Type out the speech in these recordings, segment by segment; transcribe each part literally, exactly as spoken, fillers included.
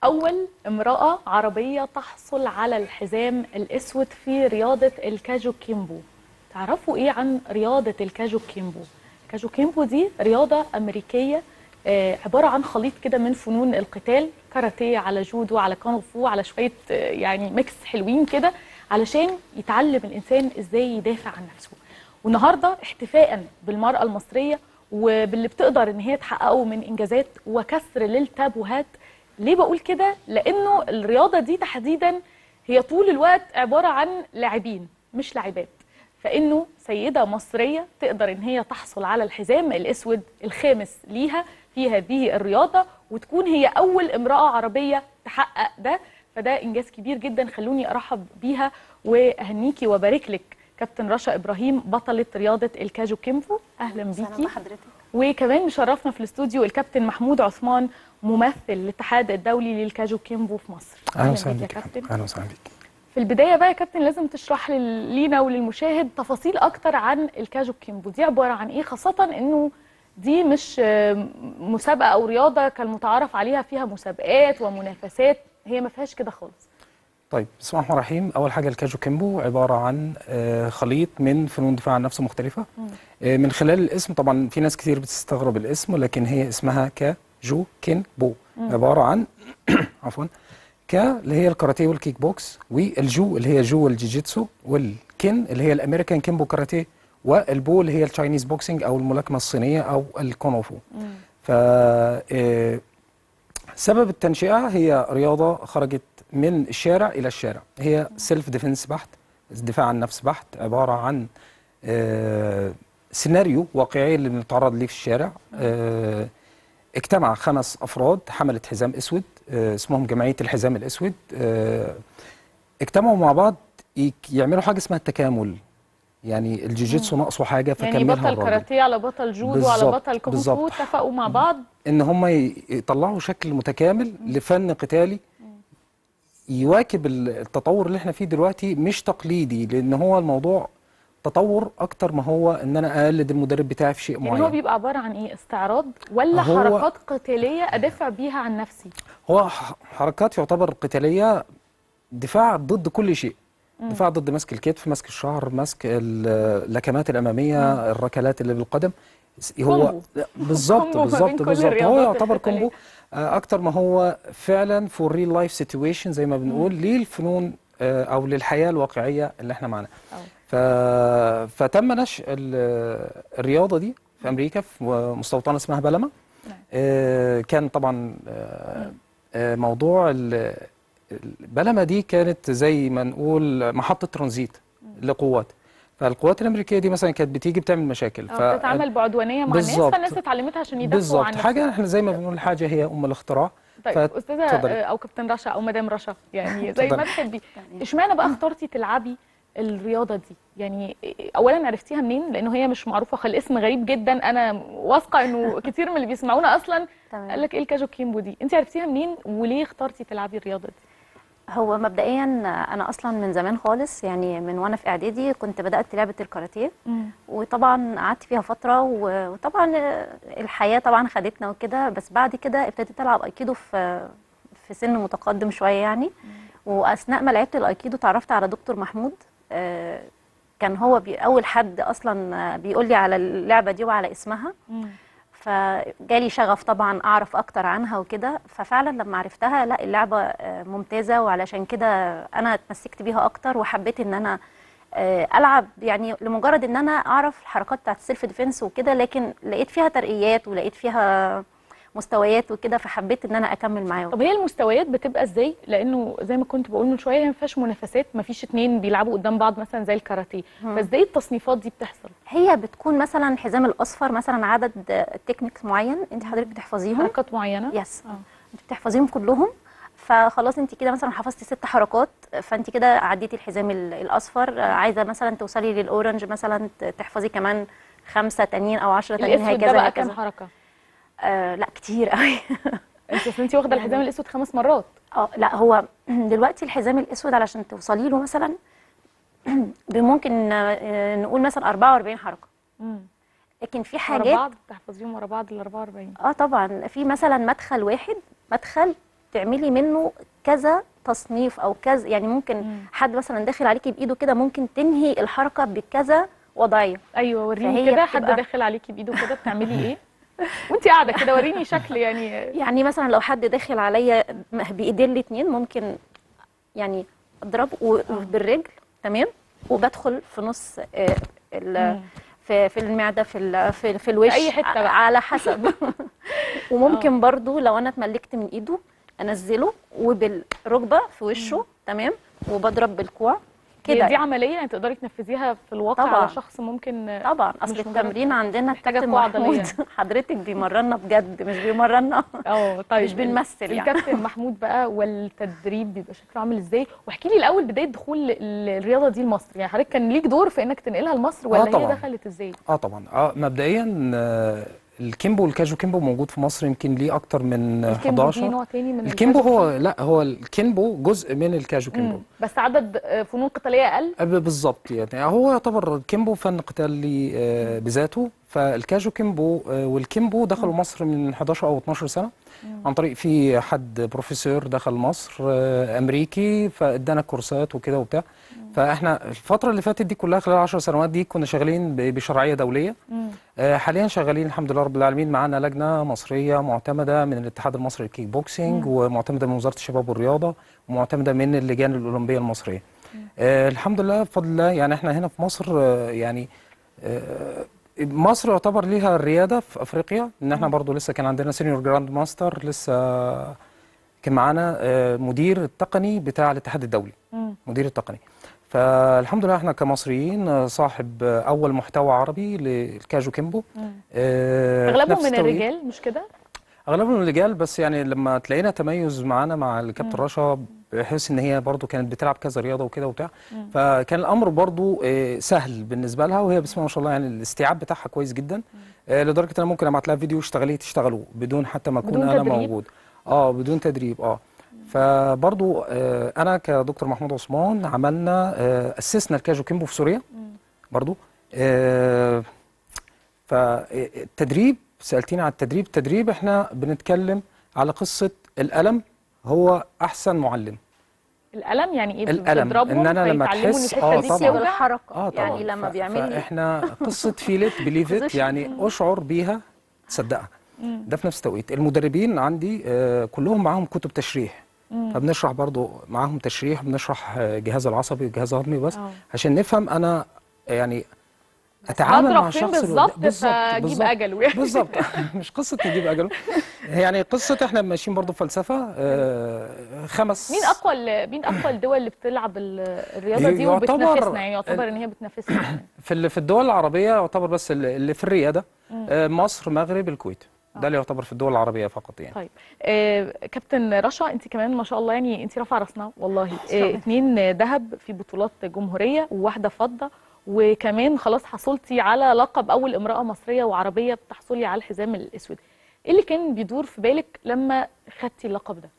أول امرأة عربية تحصل على الحزام الأسود في رياضة الكاجو كيمبو. تعرفوا إيه عن رياضة الكاجو كيمبو؟ الكاجو كيمبو دي رياضة أمريكية آه عبارة عن خليط كده من فنون القتال، كاراتيه على جودو على كونغ فو على شوية آه يعني ميكس حلوين كده، علشان يتعلم الإنسان إزاي يدافع عن نفسه. والنهاردة احتفاء بالمرأة المصرية وباللي بتقدر إن هي تحققه من إنجازات وكسر للتابوهات. ليه بقول كده؟ لأنه الرياضة دي تحديدا هي طول الوقت عبارة عن لاعبين مش لاعبات، فإنه سيدة مصرية تقدر إن هي تحصل على الحزام الأسود الخامس ليها في هذه الرياضة، وتكون هي أول امرأة عربية تحقق ده، فده إنجاز كبير جدا. خلوني أرحب بيها وأهنيكي وبارك لك كابتن رشا إبراهيم بطلة رياضة الكاجو كيمبو. أهلا بيكي. وكمان مشرفنا في الاستوديو الكابتن محمود عثمان ممثل الاتحاد الدولي للكاجو كيمبو في مصر. اهلا وسهلا بيك يا كابتن. اهلا وسهلا بيك. في البدايه بقى يا كابتن لازم تشرح لينا وللمشاهد تفاصيل اكتر عن الكاجو كيمبو، دي عباره عن ايه، خاصه انه دي مش مسابقه او رياضه كالمتعارف عليها فيها مسابقات ومنافسات، هي ما فيهاش كده خالص. طيب بسم الله الرحمن الرحيم. اول حاجه الكاجو كيمبو عباره عن خليط من فنون دفاع عن النفس مختلفه. مم. من خلال الاسم طبعا في ناس كتير بتستغرب الاسم، لكن هي اسمها كاجو كيمبو. مم. عباره عن عفوا كا اللي هي الكاراتيه والكيك بوكس، والجو اللي هي جو الجيجيتسو، والكين اللي هي الامريكان كيمبو كاراتيه، والبو اللي هي التشاينيز بوكسنج او الملاكمه الصينيه او الكونغ فو. ف سبب التنشئه هي رياضه خرجت من الشارع الى الشارع، هي سيلف ديفنس بحت، دفاع عن النفس بحت، عباره عن آه سيناريو واقعي اللي بنتعرض ليه في الشارع. آه اجتمع خمس افراد حملت حزام اسود آه اسمهم جمعيه الحزام الاسود، آه اجتمعوا مع بعض يعملوا حاجه اسمها التكامل، يعني الجيجيتسو ناقصه حاجه فكملها يعني بطل كاراتيه على بطل جودو على بطل كونغ فو اتفقوا مع بعض ان هم يطلعوا شكل متكامل لفن قتالي يواكب التطور اللي احنا فيه دلوقتي، مش تقليدي، لان هو الموضوع تطور اكتر ما هو ان انا اقلد المدرب بتاعي في شيء معين. يعني هو بيبقى عباره عن ايه، استعراض ولا حركات قتاليه ادافع بيها عن نفسي؟ هو حركات يعتبر قتاليه، دفاع ضد كل شيء. مم. دفاع ضد مسك الكتف، مسك الشعر، مسك اللكمات الاماميه، مم. الركلات اللي بالقدم. هو بالظبط بالظبط بالظبط هو يعتبر كومبو اكتر ما هو فعلا فور ريل لايف سيتويشن زي ما بنقول، للفنون او للحياه الواقعيه اللي احنا معانا. ف... فتم نشأ الرياضه دي في امريكا في مستوطنه اسمها بلما. آه كان طبعا آه آه موضوع بلما دي كانت زي ما نقول محطه ترانزيت لقوات، فالقوات الامريكيه دي مثلا كانت بتيجي بتعمل مشاكل، فبتتعامل بعدوانيه مع الناس، فالناس اتعلمتها عشان يدافعوا عن نفسهم. حاجه احنا زي ما بنقول حاجه هي ام الاختراع. طيب استاذه او كابتن رشا او مدام رشا، يعني زي ما تحبي، اشمعنى بقى اخترتي تلعبي الرياضه دي؟ يعني اولا عرفتيها منين؟ لانه هي مش معروفه، خل الاسم غريب جدا، انا واثقه انه كتير من اللي بيسمعونا اصلا قال لك ايه الكاجو كيمبو دي، انت عرفتيها منين وليه اخترتي تلعبي الرياضه دي؟ هو مبدئيا انا اصلا من زمان خالص، يعني من وانا في اعدادي كنت بدات لعبه الكاراتيه، وطبعا قعدت فيها فتره، وطبعا الحياه طبعا خدتنا وكده، بس بعد كده ابتديت العب ايكيدو في في سن متقدم شويه يعني. مم. واثناء ما لعبت الايكيدو تعرفت على دكتور محمود، كان هو اول حد اصلا بيقول لي على اللعبه دي وعلى اسمها. مم. فجالي شغف طبعا اعرف اكتر عنها وكده، ففعلا لما عرفتها لا اللعبه ممتازه، وعلشان كده انا اتمسكت بيها اكتر وحبيت ان انا العب، يعني لمجرد ان انا اعرف الحركات بتاعت السيلف ديفنس وكده، لكن لقيت فيها ترقيات ولقيت فيها مستويات وكده، فحبيت ان انا اكمل معاهم. طب هي المستويات بتبقى ازاي؟ لانه زي ما كنت بقول من شويه ما فيهاش منافسات، ما فيش اتنين بيلعبوا قدام بعض مثلا زي الكاراتيه، فازاي التصنيفات دي بتحصل؟ هي بتكون مثلا الحزام الاصفر مثلا عدد تكنيكس معين انت حضرتك بتحفظيهم، حركات معينه، يس اه انت بتحفظيهم كلهم، فخلاص انت كده مثلا حفظتي ست حركات، فانت كده عديتي الحزام الاصفر. عايزه مثلا توصلي للاورنج مثلا تحفظي كمان خمسه تانيين او عشرة تانيين، هكذا. الاسود ده بقى كام حركه؟ آه لا كتير قوي. انت اصل انت واخده الحزام الاسود خمس مرات. اه لا هو دلوقتي الحزام الاسود علشان توصلي له مثلا ممكن نقول مثلا أربعة وأربعين حركه. امم لكن في حاجات ورا بعض تحفظيهم ورا بعض ال أربعة وأربعين. اه طبعا في مثلا مدخل واحد، مدخل تعملي منه كذا تصنيف او كذا، يعني ممكن مم. حد مثلا داخل عليكي بايده كده ممكن تنهي الحركه بكذا وضعيه. ايوه وريني كده حد داخل عليكي بايده كده بتعملي ايه وانت قاعده كده، وريني شكل يعني. يعني مثلا لو حد داخل عليا بايدين الاثنين ممكن يعني اضربه بالرجل تمام، وبدخل في نص ال في في المعده في ال في, في الوش اي حته بقى على حسب وممكن أوه. برضو لو انا اتملكت من ايده انزله وبالركبه في وشه مم. تمام، وبضرب بالكوع كده. دي عمليه يعني تقدري تنفذيها في الواقع طبعا. على شخص ممكن طبعا اصل التمرين عندنا الكابتن محمود حضرتك بيمرنا بجد مش بيمرنا اه طيب مش بنمثل يعني. الكابتن محمود بقى والتدريب بيبقى شكله عامل ازاي؟ واحكي لي الاول بدايه دخول الرياضه دي لمصر، يعني حضرتك كان ليك دور في انك تنقلها لمصر ولا آه هي دخلت ازاي؟ اه طبعا اه مبدئيا آه الكيمبو والكاجو كيمبو موجود في مصر يمكن ليه اكتر من الكيمبو دي نوع تاني من الكيمبو هو لا هو الكيمبو جزء من الكاجو كيمبو بس عدد فنون قتاليه اقل بالظبط، يعني هو يعتبر الكيمبو فن قتالي بذاته. فالكاجو كيمبو والكيمبو دخلوا مم. مصر من احداشر او اتناشر سنه مم. عن طريق في حد بروفيسور دخل مصر امريكي فادانا كورسات وكده وبتاع. فاحنا الفتره اللي فاتت دي كلها خلال عشر سنوات دي كنا شغالين بشرعيه دوليه. مم. حاليا شغالين الحمد لله رب العالمين، معانا لجنه مصريه معتمده من الاتحاد المصري للكيك بوكسينج، ومعتمده من وزاره الشباب والرياضه، ومعتمده من اللجان الاولمبيه المصريه. آه الحمد لله بفضل الله. يعني احنا هنا في مصر آه يعني آه مصر يعتبر ليها الرياده في افريقيا، ان احنا برضو لسه كان عندنا سينيور جراند ماستر، لسه كان معانا آه مدير التقني بتاع الاتحاد الدولي. مم. مدير التقني. فالحمد لله احنا كمصريين صاحب اول محتوى عربي للكاجو كيمبو. آه اغلبهم من الرجال مش كده؟ اغلبهم من الرجال، بس يعني لما تلاقينا تميز معانا مع الكابتن رشا بحيث ان هي برضو كانت بتلعب كذا رياضه وكده وبتاع، فكان الامر برضو سهل بالنسبه لها، وهي بسم الله ما شاء الله يعني الاستيعاب بتاعها كويس جدا. لدرجه ان انا ممكن ابعت لها فيديو اشتغليه تشتغلوه بدون حتى ما اكون انا تدريب. موجود. اه بدون تدريب. اه فبرضو آه انا كدكتور محمود عثمان عملنا آه اسسنا الكاجو كيمبو في سوريا برضو. آه فالتدريب سألتيني على التدريب. التدريب احنا بنتكلم على قصة الألم هو أحسن معلم. الألم يعني ايه؟ الألم ان انا لما تحس اه طبعا الحركة اه طبعا يعني لما بيعمل لي احنا قصة فيلت بليفت يعني اشعر بيها تصدقها. ده في نفس التوقيت المدربين عندي آه كلهم معاهم كتب تشريح، مم. فبنشرح برضو معاهم تشريح، بنشرح الجهاز العصبي والجهاز الهضمي بس مم. عشان نفهم انا يعني اتعامل مع شخص بالظبط فجيب اجله يعني بالظبط مش قصه نجيب اجله، يعني قصه احنا ماشيين برضو فلسفه. آه خمس مين اقوى مين اقوى الدول اللي بتلعب الرياضه دي وبتنافسنا، يعني يعتبر ان هي بتنافسنا في في الدول العربيه يعتبر بس اللي في الرياده آه مصر، مغرب، الكويت، ده اللي يعتبر في الدول العربيه فقط يعني. طيب آه كابتن رشا انت كمان ما شاء الله يعني انت رافعه راسنا والله. آه اثنين ذهب في بطولات جمهوريه وواحده فضه، وكمان خلاص حصلتي على لقب اول امراه مصريه وعربيه بتحصلي على الحزام الاسود. ايه اللي كان بيدور في بالك لما خدتي اللقب ده؟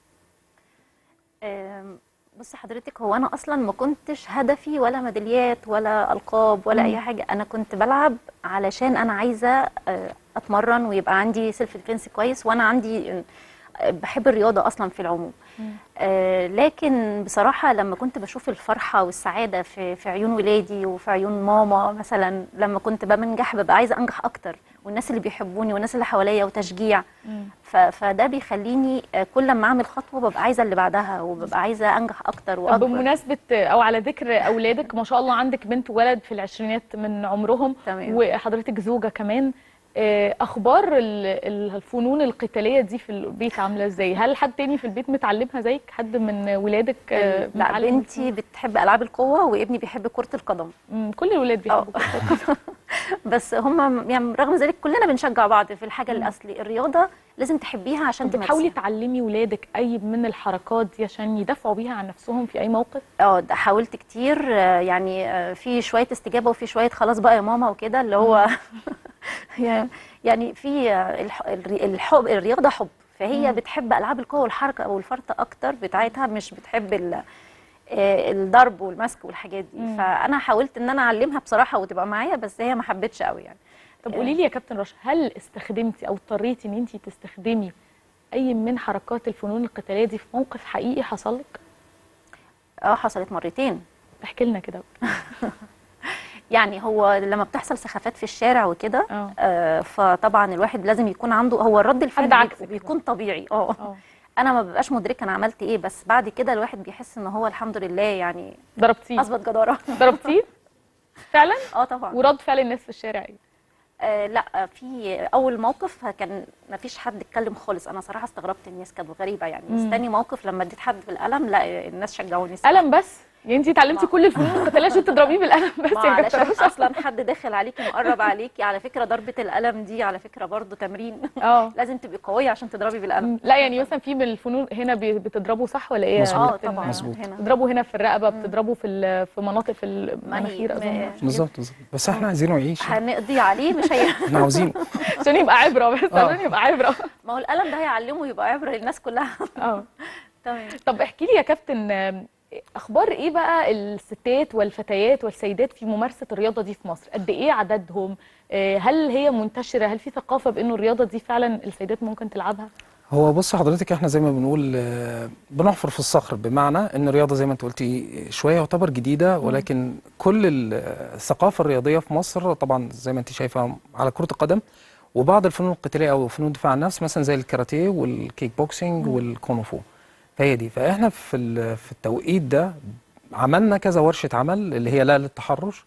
بصي حضرتك، هو انا اصلا ما كنتش هدفي ولا ميداليات ولا القاب ولا مم. اي حاجه. انا كنت بلعب علشان انا عايزه اتمرن ويبقى عندي سيلف ديفنس كويس، وانا عندي بحب الرياضه اصلا في العموم. آه لكن بصراحه لما كنت بشوف الفرحه والسعاده في في عيون ولادي وفي عيون ماما مثلا، لما كنت بنجح ببقى عايزه انجح اكتر، والناس اللي بيحبوني والناس اللي حواليا وتشجيع. فده بيخليني كل ما اعمل خطوه ببقى عايزه اللي بعدها وببقى عايزه انجح اكتر واكبر. بمناسبه او على ذكر اولادك، ما شاء الله عندك بنت وولد في العشرينات من عمرهم. تمام. وحضرتك زوجه كمان. اخبار الفنون القتاليه دي في البيت عامله ازاي؟ هل حد تاني في البيت متعلمها زيك؟ حد من ولادك؟ لا بنتي بتحب العاب القوه وابني بيحب كره القدم. كل الولاد بيحبوا كره القدم بس هم يعني رغم ذلك كلنا بنشجع بعض في الحاجه الاصلي. الرياضه لازم تحبيها عشان تمارسيها. بتحاولي تعلمي ولادك اي من الحركات دي عشان يدافعوا بيها عن نفسهم في اي موقف؟ اه حاولت كتير، يعني في شويه استجابه وفي شويه خلاص بقى يا ماما وكده اللي هو يعني في الحب، الرياضه حب، فهي مم. بتحب العاب القوه والحركه او الفرطه اكتر بتاعتها، مش بتحب الضرب والمسك والحاجات دي. مم. فانا حاولت ان انا اعلمها بصراحه وتبقى معايا، بس هي ما حبتش قوي يعني. طب قولي لي يا كابتن رشا، هل استخدمتي او اضطريتي ان انت تستخدمي اي من حركات الفنون القتاليه دي في موقف حقيقي حصل لك؟ اه حصلت مرتين. احكي لنا كده. يعني هو لما بتحصل سخافات في الشارع وكده آه فطبعا الواحد لازم يكون عنده هو الرد الفعل بيكون طبيعي. اه انا ما ببقاش مدركه انا عملت ايه، بس بعد كده الواحد بيحس ان هو الحمد لله يعني ضربتيه، اثبت جداره. ضربتيه فعلا؟ اه طبعا. ورد فعل الناس في الشارع ايه؟ آه لا، في اول موقف كان ما فيش حد اتكلم خالص، انا صراحه استغربت، الناس كانت غريبه يعني. بس تاني موقف لما اديت حد بالقلم لا الناس شجعوني. قلم بس؟ يعني انت اتعلمتي كل الفنون القتاليه عشان تضربيه بالقلم بس؟ ما علشان اصلا حد داخل عليكي مقرب عليكي، على فكره ضربه القلم دي على فكره برضو تمرين. اه لازم تبقي قويه عشان تضربي بالقلم. لا يعني مثلا في من الفنون هنا بتضربوا صح ولا ايه؟ اه طبعا مظبوط. هنا بتضربوا هنا في الرقبه، بتضربوا في في مناطق في المناخير اظن. بالظبط بالظبط. بس احنا عايزينه يعيش، هنقضي عليه مش هي. احنا عاوزينه عشان يبقى عبره، بس عشان يبقى عبره. ما هو القلم ده هيعلمه يبقى عبره للناس كلها. اه تمام. طب احكي لي يا كابتن، اخبار ايه بقى الستات والفتيات والسيدات في ممارسه الرياضه دي في مصر؟ قد ايه عددهم؟ هل هي منتشره؟ هل في ثقافه بانه الرياضه دي فعلا السيدات ممكن تلعبها؟ هو بص حضرتك، احنا زي ما بنقول بنحفر في الصخر، بمعنى ان الرياضه زي ما انت قلتي شويه يعتبر جديده، ولكن كل الثقافه الرياضيه في مصر طبعا زي ما انت شايفه على كره القدم وبعض الفنون القتاليه او فنون دفاع عن النفس مثلا زي الكاراتيه والكيك بوكسينج والكونغ فو. فهي دي. فاحنا في في التوقيت ده عملنا كذا ورشه عمل اللي هي لا للتحرش،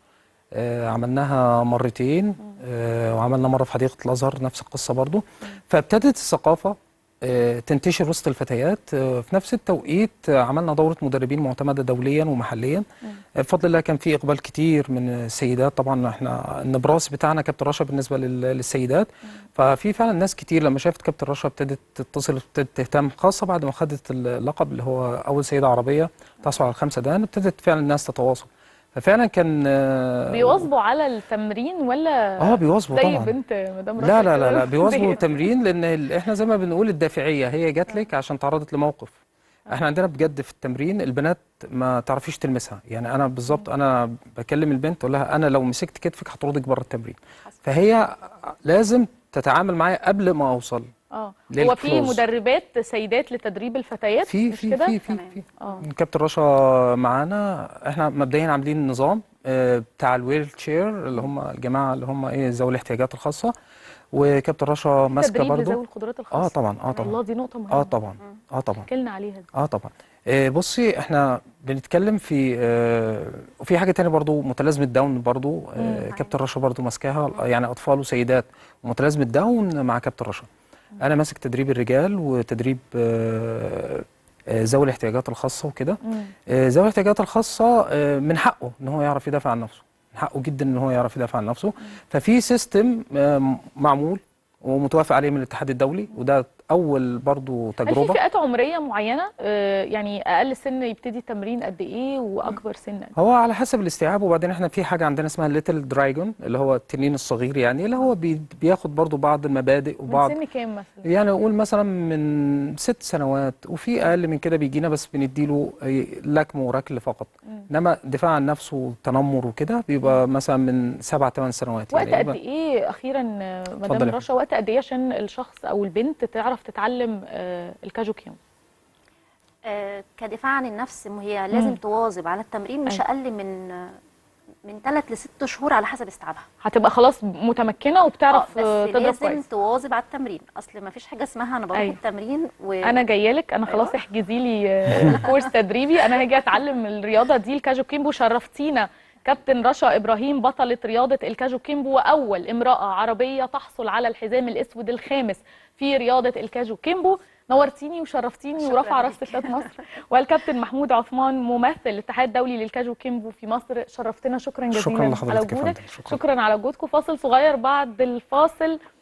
آه عملناها مرتين، آه وعملنا مره في حديقه الازهر نفس القصه برضو. فابتدت الثقافه آه تنتشر وسط الفتيات. آه في نفس التوقيت آه عملنا دوره مدربين معتمده دوليا ومحليا. آه بفضل الله كان في اقبال كتير من السيدات. طبعا احنا النبراس بتاعنا كابتن رشا بالنسبه للسيدات، ففي فعلا ناس كتير لما شافت كابتن رشا ابتدت تتصل وابتدت تهتم، خاصه بعد ما خدت اللقب اللي هو اول سيده عربيه تحصل على الخمسه دان، ابتدت فعلا الناس تتواصل. ففعلا كان بيواظبوا على التمرين ولا اه بيواظبوا زي طبعا بنت مدام رشا؟ لا لا لا لا بيواظبوا التمرين، لان احنا زي ما بنقول الدافعيه هي جات لك عشان تعرضت لموقف. احنا عندنا بجد في التمرين البنات ما تعرفيش تلمسها، يعني انا بالظبط انا بكلم البنت اقول لها انا لو مسكت كتفك هطردك بره التمرين، فهي لازم تتعامل معايا قبل ما اوصل. اه هو في مدربات سيدات لتدريب الفتيات في مش في كده؟ في في في اه كابتن رشا معانا. احنا مبدئيا عاملين نظام اه بتاع الويل تشير اللي هم الجماعه اللي هم ايه ذوي الاحتياجات الخاصه، وكابتن رشا ماسكه برضه تدريب ذوي القدرات الخاصه. اه طبعا اه طبعا الله دي نقطه مهمه. اه طبعا اه طبعا احكي لنا عليها دي. اه طبعا. آه بصي احنا بنتكلم في آه وفي حاجه ثانيه برضه متلازمه داون برضه آه كابتن رشا برضه ماسكاها، يعني اطفال وسيدات ومتلازمه داون مع كابتن رشا. انا ماسك تدريب الرجال وتدريب آه ذوي الاحتياجات الخاصه وكده. ذوي الاحتياجات الخاصه آه من حقه ان هو يعرف يدافع عن نفسه، من حقه جدا ان هو يعرف يدافع عن نفسه. ففي سيستم آه معمول ومتوافق عليه من الاتحاد الدولي، وده اول برضو تجربه. هل في فئات عمريه معينه؟ آه يعني اقل سن يبتدي التمرين قد ايه واكبر سن؟ هو على حسب الاستيعاب. وبعدين احنا في حاجه عندنا اسمها ليتل دراجون اللي هو التنين الصغير، يعني اللي هو بي بياخد برضو بعض المبادئ وبعض. من سن كام مثلا؟ يعني نقول مثلا من ست سنوات، وفي اقل من كده بيجينا بس بنديله لكم وركل فقط. انما دفاع عن نفسه والتنمر وكده بيبقى مم. مثلا من سبع ثمان سنوات. وقت يعني قد ايه اخيرا مدام رشا، وقت قد ايه عشان الشخص او البنت تعرف تتعلم آه الكاجو كيمو؟ آه كدفاع عن النفس هي لازم مم. تواظب على التمرين مش أي. اقل من من ثلاث لست شهور على حسب استيعابها. هتبقى خلاص متمكنه وبتعرف آه بس تضرب لازم كويس. تواظب على التمرين، اصل ما فيش حاجه اسمها انا بروح أي. التمرين و... انا جايه لك، انا خلاص احجزي لي كورس تدريبي، انا هاجي اتعلم الرياضه دي الكاجو كيمبو. شرفتينا كابتن رشا ابراهيم بطله رياضه الكاجو كيمبو واول امراه عربيه تحصل على الحزام الاسود الخامس في رياضه الكاجو كيمبو. نورتيني وشرفتيني ورفع راس ستات مصر. والكابتن محمود عثمان ممثل الاتحاد الدولي للكاجو كيمبو في مصر، شرفتنا. شكرا جزيلا شكرا على وجودك. شكرا. شكرا على وجودكم. فاصل صغير، بعد الفاصل